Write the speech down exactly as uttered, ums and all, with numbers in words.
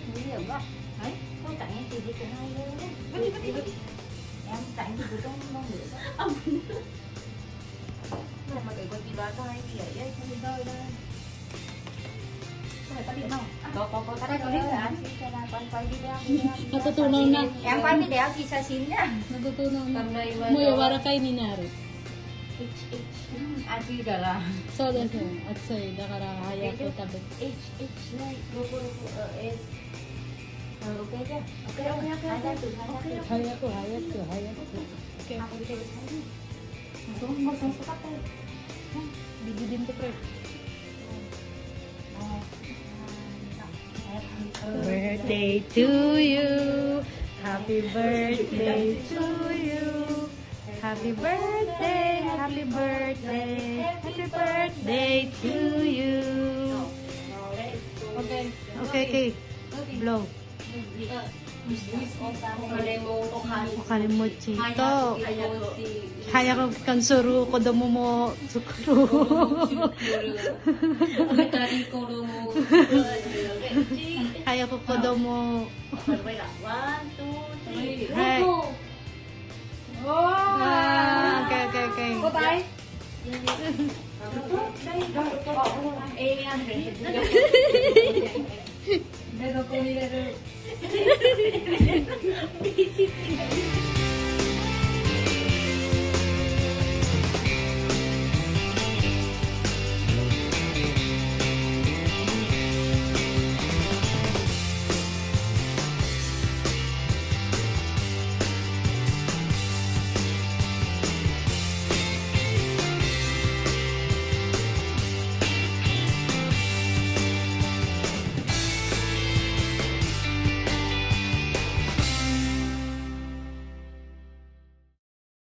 nguy hiểm quá. Đấy, tôi tặng em từ đi từ hai luôn đấy. Đi, đi, đi. Em tặng thì tôi không mong nữa. Ông. Mà cái con gì đó cho anh thì ở đây không bị rơi đây. Không phải tắt điện không? Có có có tắt điện rồi anh. Xin là con quay video. Natutunan na. Em quay video kisah sin nhá. Natutunan na. Kamlay Mo yawara kay ni Naro. H H. Aji dara. そうですよ。暑いだから早く食べて。 H H này, logo logo S. Rồi ok chưa? Ok ok ok. Hai ra từ hai ra từ. 早く早く早く。Oke. Aku bisa bisa. Langsung mau saya sekat deh. Bigidin to pre. Birthday to you. Happy birthday to you. Happy birthday, happy birthday, happy birthday to you. Okay, okay, okay. Blow. Okalimuchi to. Hayako kansuru kodomo mo tsukuru. Hayako kodomo. One, two, three. Hai. Ah, okay, okay, okay. Cô tay. Ê ăn để đây rồi cô đi đây rồi.